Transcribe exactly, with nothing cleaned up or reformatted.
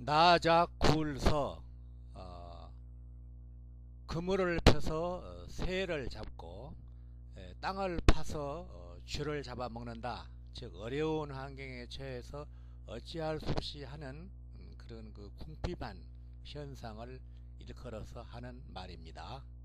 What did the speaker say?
나자 굴서 어, 그물을 펴서 어, 새를 잡고 에, 땅을 파서 어, 쥐를 잡아먹는다. 즉 어려운 환경에 처해서 어찌할 수 없이 하는 음, 그런 그 궁핍한 현상을 일컬어서 하는 말입니다.